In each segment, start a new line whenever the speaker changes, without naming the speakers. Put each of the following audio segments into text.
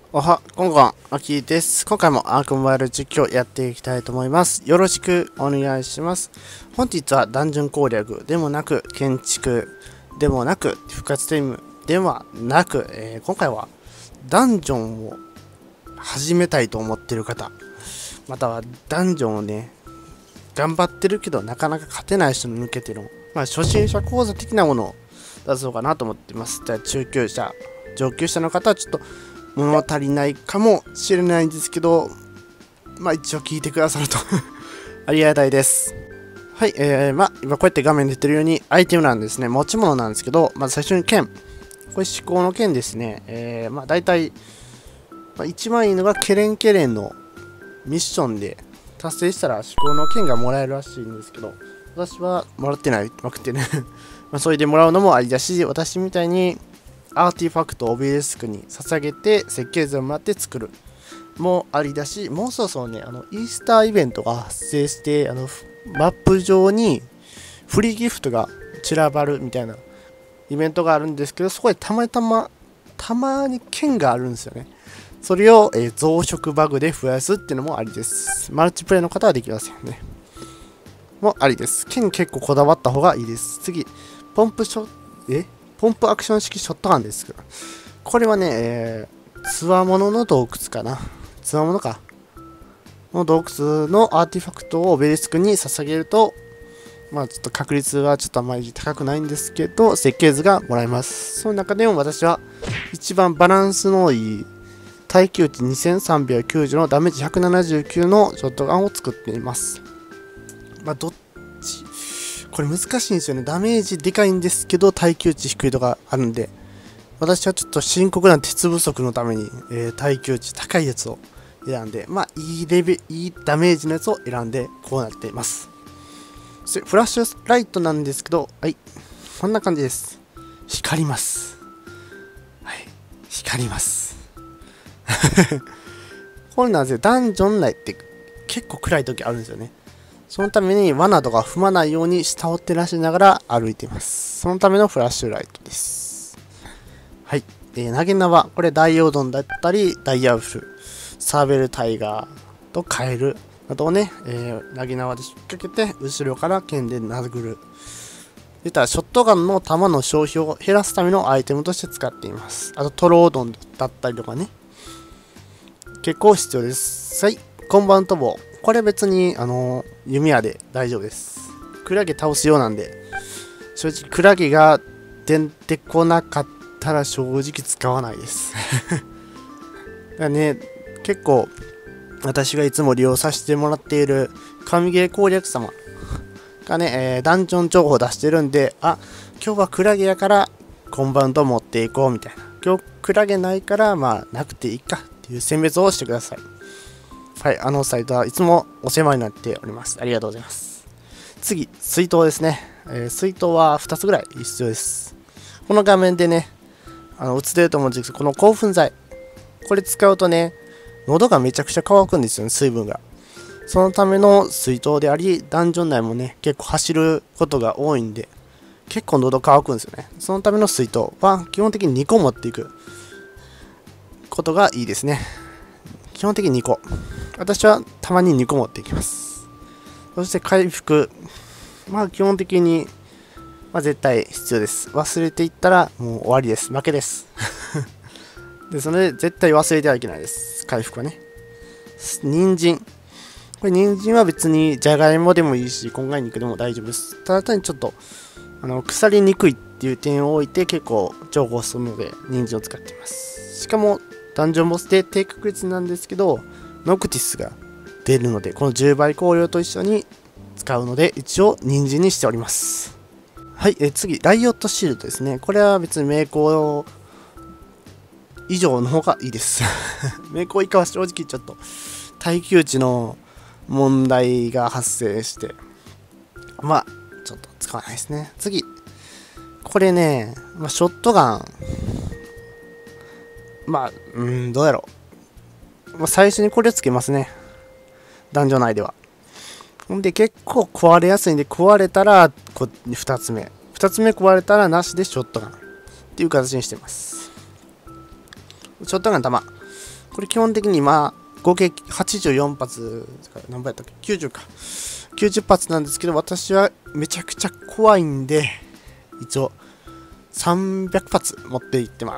おは、こんばんは、あきです。今回もアークモバイル実況やっていきたいと思います。よろしくお願いします。本日はダンジョン攻略でもなく、建築でもなく、復活タイムではなく、今回はダンジョンを始めたいと思っている方、またはダンジョンをね、頑張ってるけどなかなか勝てない人に向けての、初心者講座的なものを出そうかなと思っています。じゃあ中級者、上級者の方はちょっと物足りないかもしれないんですけど、一応聞いてくださるとありがたいです。はい、今こうやって画面に出てるようにアイテムなんですね。持ち物なんですけど、まず最初に剣。これ思考の剣ですね。だいたい、一番いいのがケレンケレンのミッションで達成したら思考の剣がもらえるらしいんですけど、私はもらってないわけでねそれでもらうのもありだし、私みたいにアーティファクトをオベリスクに捧げて設計図をもらって作るもありだし、もうそろそろね、イースターイベントが発生して、マップ上にフリーギフトが散らばるみたいなイベントがあるんですけど、そこでたまに剣があるんですよね。それを、増殖バグで増やすっていうのもありです。マルチプレイの方はできますよね。もありです。剣結構こだわった方がいいです。次、ポンプアクション式ショットガンですけど、これはね、つわものの洞窟かな。つわものか。の洞窟のアーティファクトをオベリスクに捧げると、ちょっと確率はちょっとあまり高くないんですけど、設計図がもらえます。その中でも私は一番バランスのいい耐久値2390のダメージ179のショットガンを作っています。どっちこれ難しいんですよね。ダメージでかいんですけど耐久値低いとかあるんで、私はちょっと深刻な鉄不足のために、耐久値高いやつを選んで、いいダメージのやつを選んでこうなっています。フラッシュライトなんですけど、はい、こんな感じです。光ります。はい、光ります。これなんですよ。ダンジョン内って結構暗い時あるんですよね。そのために罠とか踏まないように下を照らしながら歩いています。そのためのフラッシュライトです。はい。投げ縄。これダイオードンだったり、ダイヤウフ、サーベルタイガーとカエルなどをね、投げ縄で引っ掛けて、後ろから剣で殴る。ショットガンの弾の消費を減らすためのアイテムとして使っています。あとトロードンだったりとかね。結構必要です。はい。コンバウント棒。これ別に、弓矢で大丈夫です。クラゲ倒すようなんで、正直クラゲが出てこなかったら正直使わないです。だね、結構、私がいつも利用させてもらっている神ゲー攻略様がね、ダンジョン情報を出してるんで、今日はクラゲやからコンバウンド持っていこうみたいな。今日クラゲないからなくていいかっていう選別をしてください。はい、サイトはいつもお世話になっております。ありがとうございます。次、水筒ですね。水筒は2つぐらい必要です。この画面でね、映ってると思うんですけど、この興奮剤。これ使うとね、喉がめちゃくちゃ乾くんですよね、水分が。そのための水筒であり、ダンジョン内もね、結構走ることが多いんで、結構喉乾くんですよね。そのための水筒は基本的に2個持っていくことがいいですね。基本的に2個。私はたまに2個持っていきます。そして回復。基本的に、絶対必要です。忘れていったらもう終わりです。負けです。で、それで絶対忘れてはいけないです。回復はね。人参。これ人参は別にじゃがいもでもいいし、こんがり肉でも大丈夫です。ただ単にちょっと、腐りにくいっていう点を置いて結構重宝するので、人参を使っています。しかも、ダンジョンボスで低確率なんですけど、ノクティスが出るので、この10倍光量と一緒に使うので、一応人参にしております。はい、次、ライオットシールドですね。これは別に名工以上の方がいいです。名工以下は正直ちょっと耐久値の問題が発生して、ちょっと使わないですね。次、これね、ショットガン、どうやろう。最初にこれつけますね。男女内では。で、結構壊れやすいんで、壊れたら2つ目。2つ目壊れたらなしでショットガンっていう形にしてます。ショットガン弾。 これ基本的に合計84発、何倍やったっけ ?90 か。90発なんですけど、私はめちゃくちゃ怖いんで、一応300発持っていってます。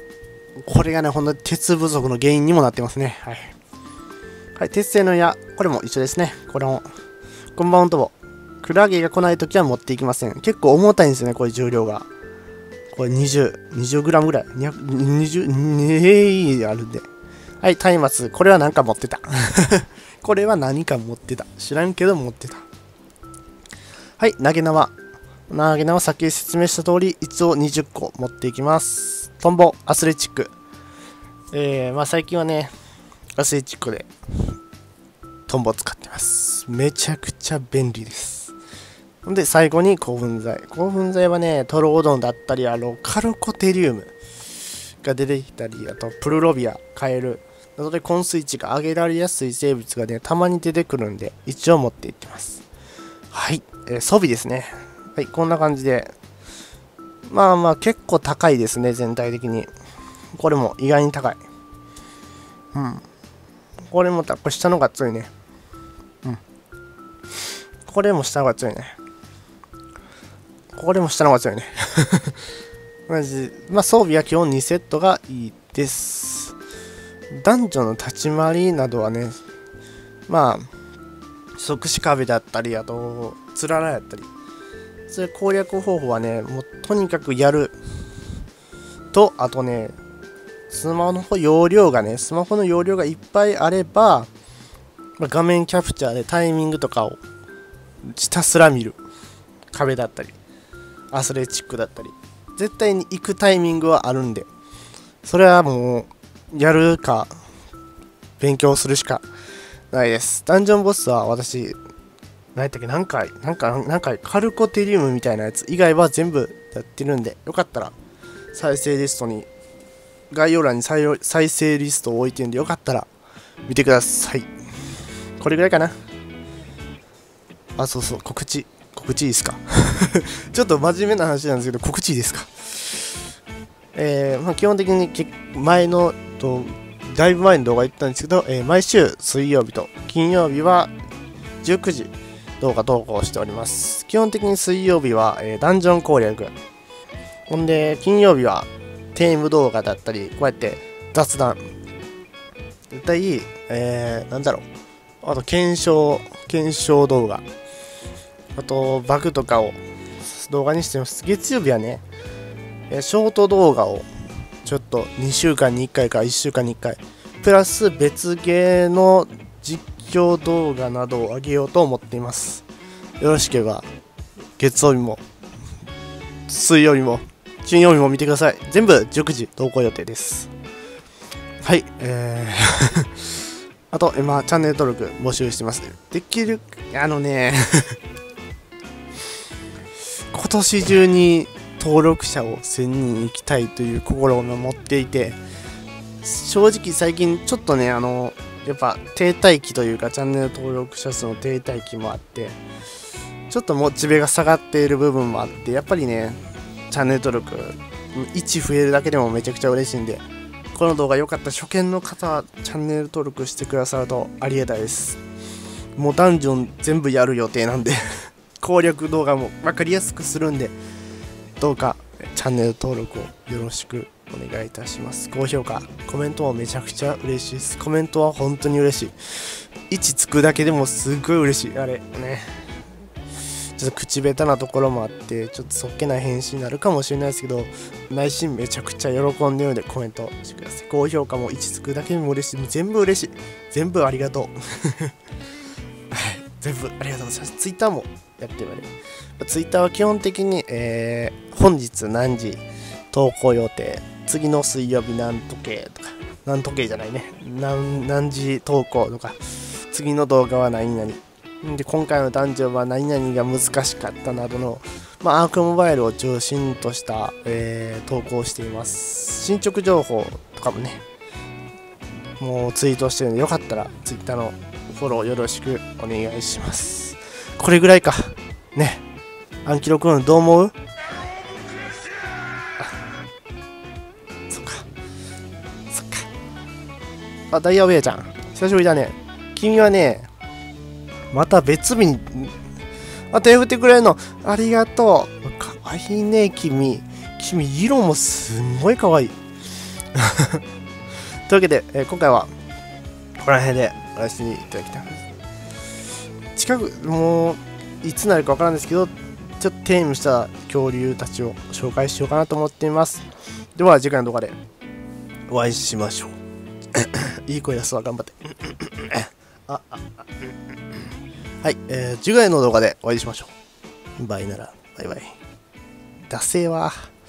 これがね、ほんと鉄不足の原因にもなってますね。はい。はい、鉄製の矢、これも一緒ですね。これも、コンバウンドボ。クラゲが来ないときは持っていきません。結構重たいんですよね、これ重量が。これ20グラムぐらい。20あるんで。はい、松明。これは何か持ってた。これは何か持ってた。知らんけど持ってた。はい、投げ縄。投げ縄、さっき説明した通り、一応20個持っていきます。トンボ、アスレチック。最近はね、アスレチックでトンボ使ってます。めちゃくちゃ便利です。で、最後に興奮剤。興奮剤はね、トロオドンだったり、カルコテリウムが出てきたり、あと、プルロビア、カエルなどで昏睡値が上げられやすい生物がね、たまに出てくるんで、一応持っていってます。はい、装備ですね。はい、こんな感じで。結構高いですね、全体的に。これも意外に高い。うん。これもこれ下の方が強いね。うん。これも下の方が強いね。これも下の方が強いね。マジ装備は基本2セットがいいです。男女の立ち回りなどはね、即死壁だったり、あと、つららやったり、そういう攻略方法はね、もうとにかくやると、あとね、スマホの容量がいっぱいあれば、画面キャプチャーでタイミングとかをひたすら見る。壁だったり、アスレチックだったり、絶対に行くタイミングはあるんで、それはもう、やるか、勉強するしかないです。ダンジョンボスは私、何やったっけ、何回、カルコテリウムみたいなやつ以外は全部やってるんで、よかったら、再生リストに、概要欄に再生リストを置いてるんで、よかったら見てください。これぐらいかな。そう、告知いいですか？ちょっと真面目な話なんですけど、告知いいですか？基本的にだいぶ前の動画言ったんですけど、毎週水曜日と金曜日は19時動画投稿しております。基本的に水曜日は、ダンジョン攻略。ほんで、金曜日はテーム動画だったり、こうやって雑談。絶対、あと検証動画。あと、バグとかを動画にしてます。月曜日はね、ショート動画をちょっと2週間に1回か1週間に1回、プラス別ゲーの実況動画などを上げようと思っています。よろしければ、月曜日も、水曜日も、金曜日も見てください。全部19時投稿予定です。はい、あと、チャンネル登録募集してます。できる、今年中に登録者を1000人行きたいという心を持っていて、正直最近ちょっとね、やっぱ停滞期というか、チャンネル登録者数の停滞期もあって、ちょっとモチベが下がっている部分もあって、やっぱりね、チャンネル登録1増えるだけでもめちゃくちゃ嬉しいんで、この動画良かったら初見の方はチャンネル登録してくださるとありがたいです。もうダンジョン全部やる予定なんで攻略動画も分かりやすくするんで、どうかチャンネル登録をよろしくお願いいたします。高評価、コメントもめちゃくちゃ嬉しいです。コメントは本当に嬉しい。1つくだけでもすっごい嬉しい。あれね、ちょっと口下手なところもあって、ちょっとそっけない返信になるかもしれないですけど、内心めちゃくちゃ喜んでるのでコメントしてください。高評価も1つくだけでも嬉しい。全部嬉しい。全部ありがとう。はい、全部ありがとうございます。ツイッターもやってるので、ツイッターは基本的に、本日何時投稿予定、次の水曜日何時計とか、何時計じゃないね、何時投稿とか、次の動画は何々で、今回のダンジョンは何々が難しかったなどの、アークモバイルを中心とした、投稿をしています。進捗情報とかもね、もうツイートしてるので、よかったらツイッターのフォローよろしくお願いします。これぐらいかね。アンキロくんどう思う？そっかあ、ダイヤウェイちゃん。久しぶりだね。君はね、また別日に、手振ってくれるの。ありがとう。かわいいね、君。君、色もすんごいかわいい。というわけで、今回は、この辺で終わらせていただきたいです。近く、もう、いつになるかわからんですけど、ちょっとテーマした恐竜たちを紹介しようかなと思っています。では、次回の動画でお会いしましょう。いい声出すわ、頑張って。はい、次回の動画でお会いしましょう。バイなら、バイバイ。ダセーわ。